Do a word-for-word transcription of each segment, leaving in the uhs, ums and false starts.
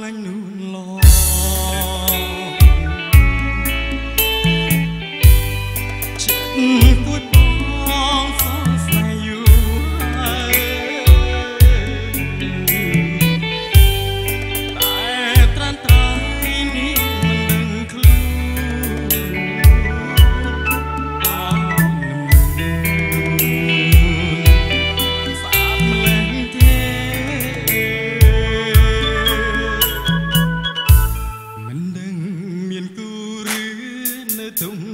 លាញ់នួនឡចិត្តពួតបងសងស្នេហ៍យូរហើយតែត្រាំត្រៃនេះមិនដឹងខ្លួនអសាប់ម្លេះទេមិនដឹងមានគូឬនៅទុំ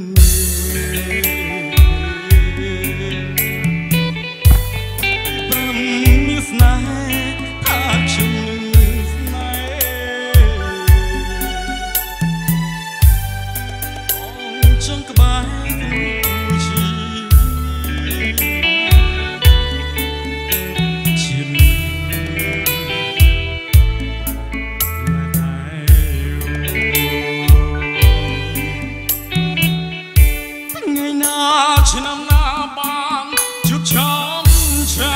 ឆ្នាំណាបានជួបឆំឆា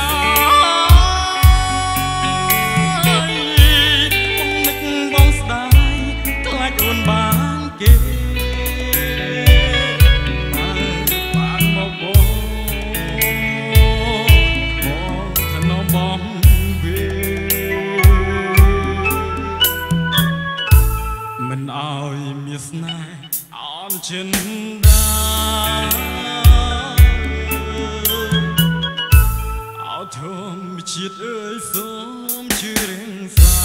យបងនឹកបងស្ដាយខ្លាចអូនបានគេបានមកបងបងថនមបងវាមិនអោយមានស្នេហ៍អន់ចិនដាធម្មជាតិអើយសូមជឿរៀងសា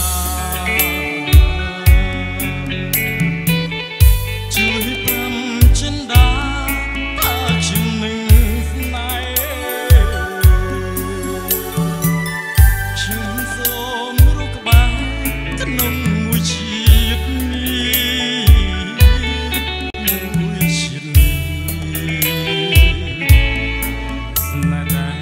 ជួយប្រាំចិនដាថាជំនឹងស្នេហ៍ខ្ញុំសូមរកក្បែរក្នុងមួយជាតិនេះមួយជាតិនេះស្នេហ៍ដែរ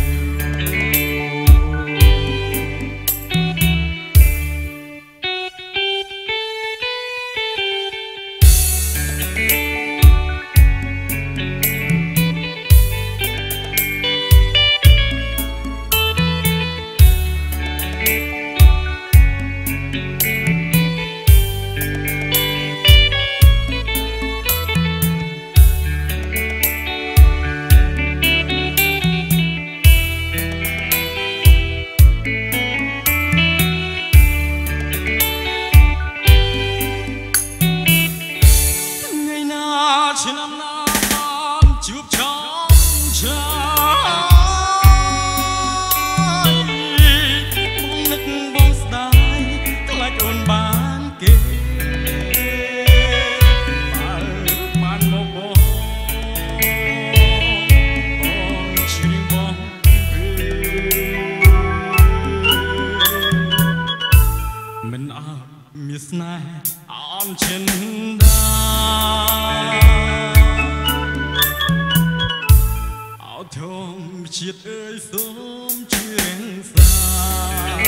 ឆ្នាំណាបានជួបឆំឆាយបងនឹកបងស្ដាយខ្លាចអូនបានគេបានមកបងបងជ្រៀងបងមិនអត់មានស្នេហ៍អន់ចិនដាធម្មជាតិអើយសូមជឿរៀងសា